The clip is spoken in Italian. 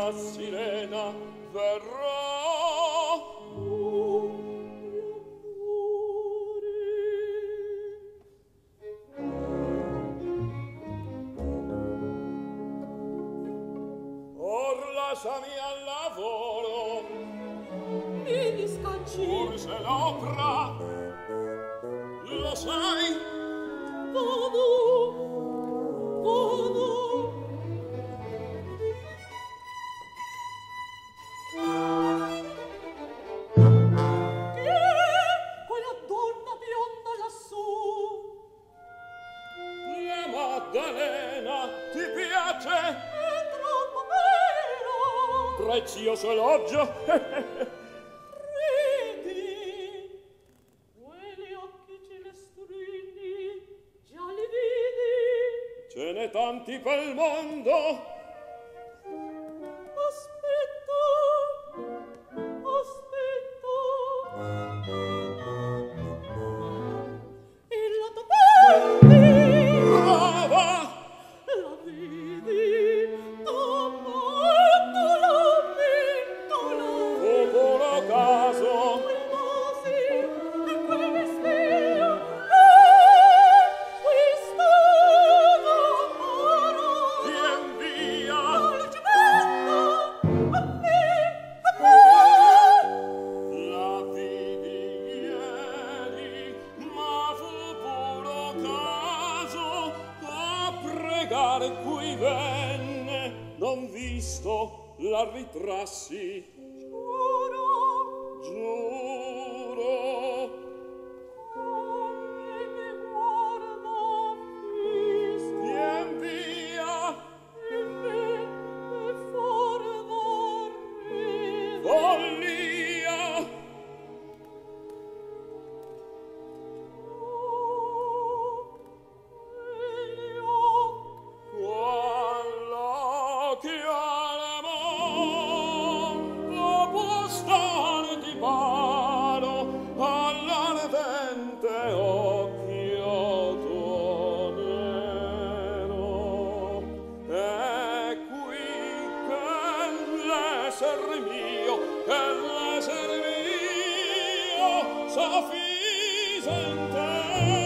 la sirena verrà. Or lasciami al lavoro, mi discacci, forse l'opera, lo sai? Vado, vado. Chi è quella donna bionda lassù? La Maddalena, ti piace? È troppo bella. Prezioso elogio. Ridi, quegli occhi celestrini, già li vidi. Ce n'è tanti pel mondo. Aspetta, aspetta. E la t'avendi. Brava! La vedi, t'ammettola, mettola. Povero caso. Quei nasi e quei vestiti, questa d'amore. Vien via. La cimetta, a me. La vidi ieri, ma fu puro caso. A pregare qui venne, non visto la ritrassi. Giuro, Giuro. come mi guarda fisso. Vien via. E me è fuori da ridere. Follia. Qual occhio al mondo può stare di paro all'ardente occhio tuo nero. È qui che l'esser mio s'affisa in te.